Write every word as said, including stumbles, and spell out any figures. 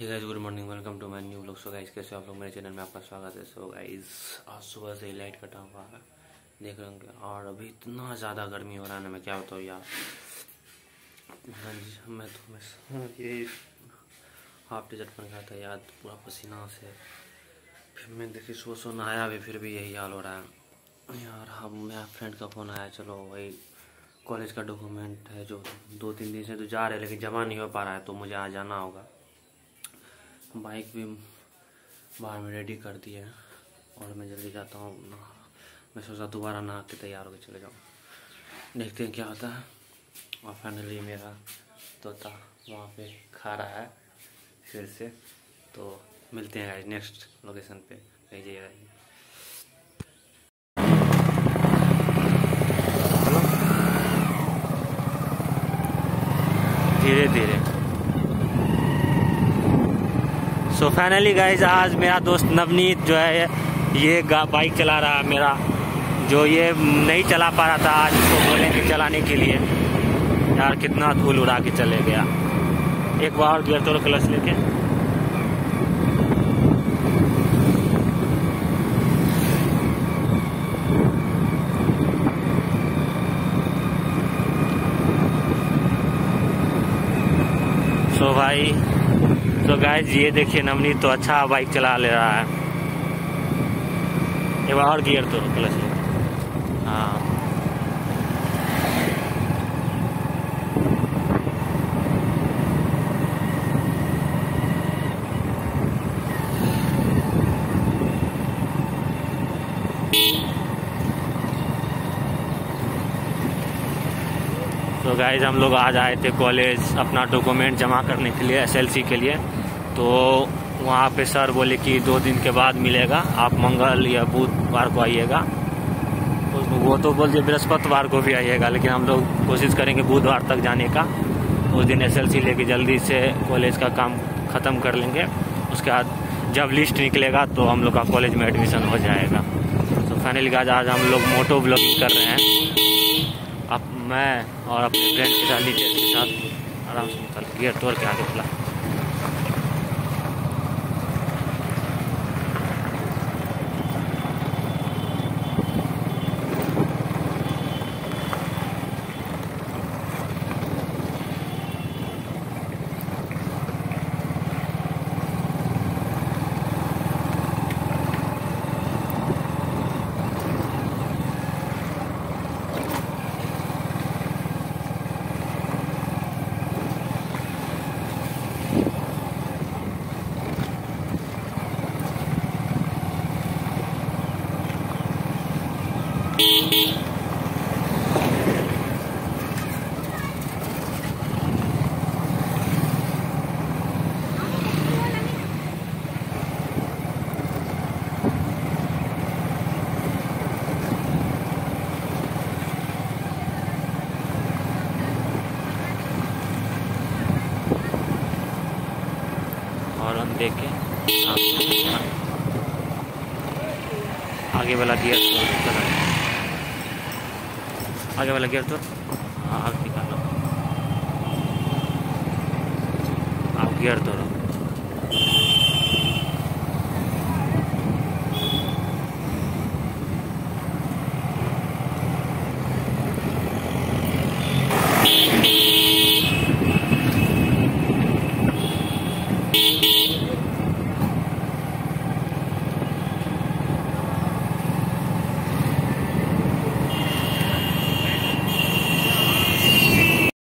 Hey guys, good morning, welcome to my new vlog. So guys, कैसे आप लोग? मेरे चैनल में आपका स्वागत है। सो गाइस, आज सुबह से ही लाइट कटा हुआ है, देख रहे होंगे। और अभी इतना ज़्यादा गर्मी हो रहा है ना, मैं क्या बताऊँ यार। हाँ जी, मैं तो मैं ये हाफ टी शर्ट पहन गया था यार, पूरा पसीना से। फिर मैं देखिए सुबह सो नहाया भी, फिर भी यही हाल हो रहा है यार। हम मेरा फ्रेंड का फ़ोन आया, चलो वही कॉलेज का डॉक्यूमेंट है जो दो तीन दिन से तो जा रहे लेकिन जमा नहीं हो पा रहा है, तो मुझे आज जाना होगा। बाइक भी बाहर में रेडी कर दी है और मैं जल्दी जाता हूँ। मैं सोचा दोबारा नहा के तैयार होकर चले जाऊँ, देखते हैं क्या होता है। और फाइनली मेरा तोता वहाँ पे खा रहा है फिर से। तो मिलते हैं गाइस नेक्स्ट लोकेशन पे, कहीं जाइएगा। धीरे धीरे। सो फाइनली गाइज, आज मेरा दोस्त नवनीत जो है ये बाइक चला रहा है मेरा, जो ये नहीं चला पा रहा था। आज इसको बोलेंगे चलाने के लिए। यार कितना धूल उड़ा के चले गया। एक बार गियर तोड़ क्लच लेके। सो भाई, तो गाइज ये देखिए नवनीत तो अच्छा बाइक चला ले रहा है। एक बार और गियर तो क्लच ले। हाँ, तो गाइज हम लोग आज आए थे कॉलेज अपना डॉक्यूमेंट जमा करने के लिए, एसएलसी के लिए। तो वहाँ पे सर बोले कि दो दिन के बाद मिलेगा, आप मंगल या बुधवार को आइएगा। वो तो बोल दिए बृहस्पतिवार को भी आइएगा, लेकिन हम लोग कोशिश करेंगे बुधवार तक जाने का। उस दिन एसएलसी लेके जल्दी से कॉलेज का काम ख़त्म कर लेंगे। उसके बाद जब लिस्ट निकलेगा तो हम लोग का कॉलेज में एडमिशन हो जाएगा। तो फाइनली आज आज हम लोग मोटो ब्लॉगिंग कर रहे हैं। अब मैं और अपने फ्रेंड के साथ नीचे के साथ आराम से निकल गियर तोड़ के आगे चला। और हम देखें आगे वाला गियर तो आगे वाला गियर तो हाँ आगे निकालो, आप गियर तोड़ो।